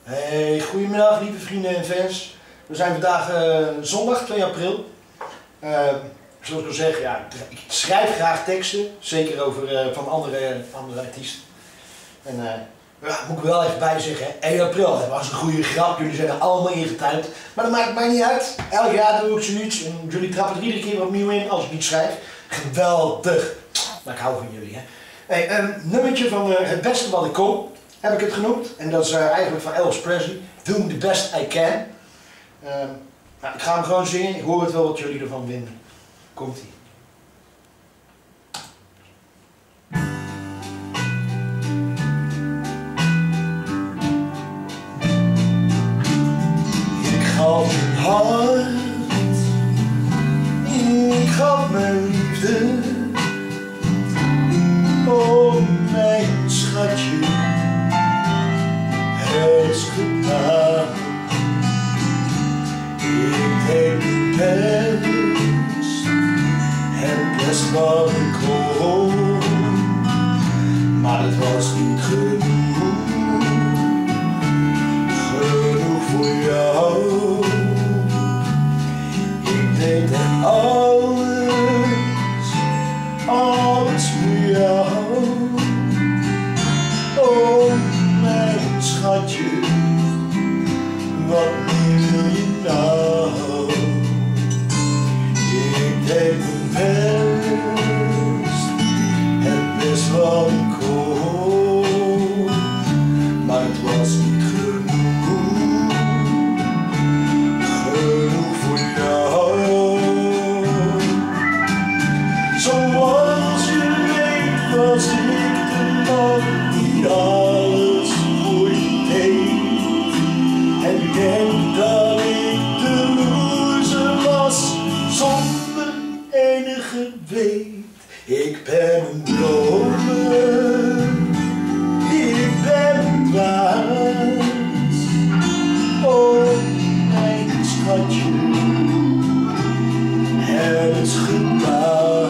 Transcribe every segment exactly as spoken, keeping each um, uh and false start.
Hey, goedemiddag lieve vrienden en fans. We zijn vandaag uh, zondag twee april. Uh, zoals ik al zeg, ja, ik schrijf graag teksten, zeker over uh, van andere, andere artiesten. En uh, ja, moet ik wel even bij zeggen, één april, dat was een goede grap, jullie zijn er allemaal ingetuind. Maar dat maakt mij niet uit. Elk jaar doe ik zoiets en jullie trappen er iedere keer opnieuw in als ik iets schrijf. Geweldig. Maar ik hou van jullie, hè. Hey, een nummertje van uh, Het Beste Wat Ik Kon, heb ik het genoemd. En dat is uh, eigenlijk van Elvis Presley, Doing the Best I Can. Uh, nou, ik ga hem gewoon zingen, ik hoor het wel wat jullie ervan vinden. Komt-ie. Ik gaf mijn hart, ik gaf mijn liefde, oh mijn schatje, het is gedaan. Ik deed mijn best, het best wat ik kon, maar het was niet genoeg, genoeg voor jou. Ik deed echt alles, alles voor jou. Oh mijn schatje, wat meer wil je nou? Ik deed mijn best, het best wat ik kon, maar het was niet genoeg, genoeg voor jou. Zoals je weet was ik de man die alles voor je deed, en ik denk dat ik de loser was zonder enige weet. Ik ben een dromer, ik ben een dwaas, oh mijn schatje, het is gedaan.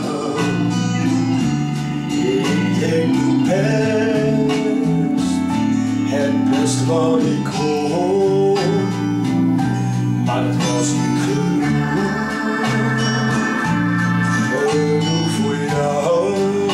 Ik deed mijn best, het best wat ik kon, maar het was niet genoeg, genoeg voor jou.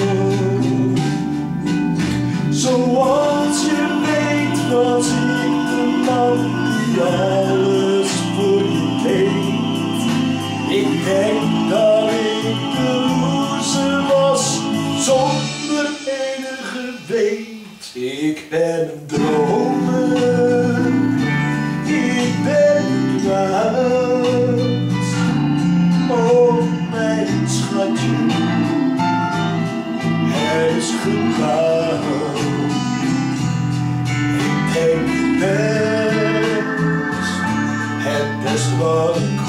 Zoals je weet was ik de man die alles voor je deed. Ik denk dat ik de loser was zonder enige weet. Ik ben een dromer, ik ben een dwaas, oh mijn schatje, het is gedaan. Ik deed mijn best, het best wat ik